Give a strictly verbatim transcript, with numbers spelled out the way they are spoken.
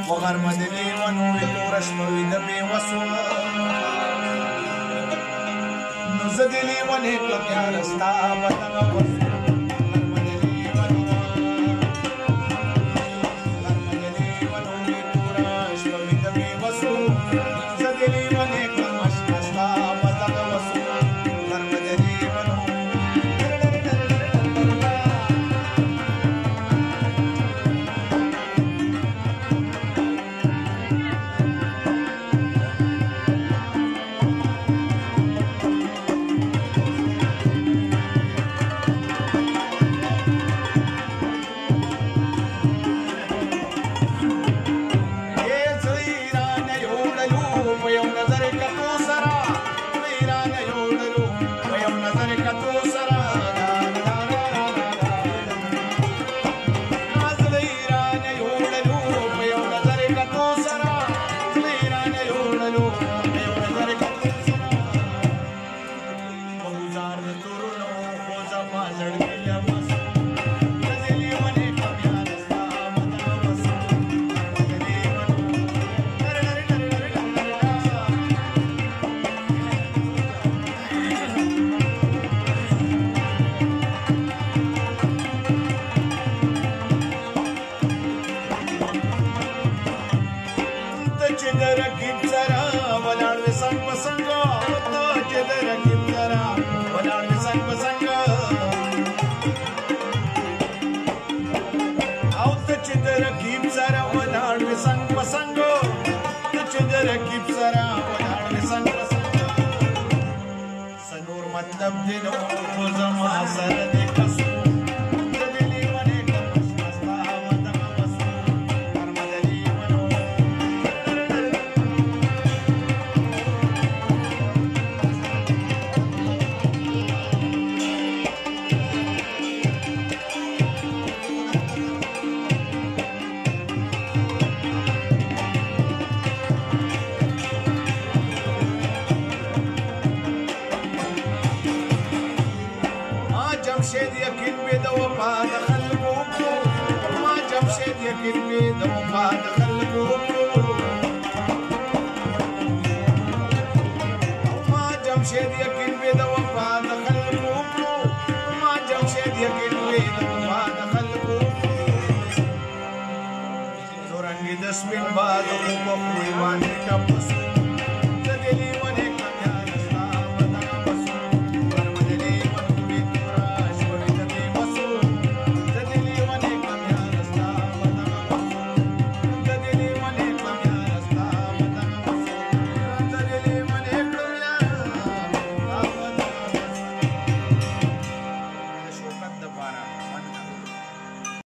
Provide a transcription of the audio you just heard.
وغرمه د لیونو وي توره شپه وي د بېوسو نو زه د لیونې کړم یاره ستا به دغه وسو मतलब दिनों को जमा सर दे कसू दिली मने कमस्ता वदम वसू कर्मदली मनो جمشید یقین به دو وفا دخل کو ما جمشید یقین به دو وفا دخل کو ما جمشید یقین به دو وفا دخل کو ما جمشید یقین به دو وفا دخل کو زورنګ د سپین باد په خوې باندې ټپس